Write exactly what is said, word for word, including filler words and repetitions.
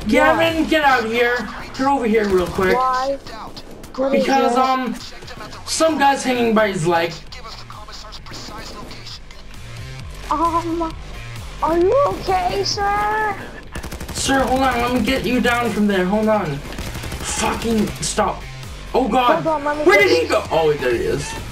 Gavin, get out of here. Get over here real quick. Why? What is Because, it? um, some guy's hanging by his leg. Um, are you okay, sir? Sir, hold on. Let me get you down from there. Hold on. Fucking stop. Oh, God. Hold on, let me Where did just- he go? Oh, there he is.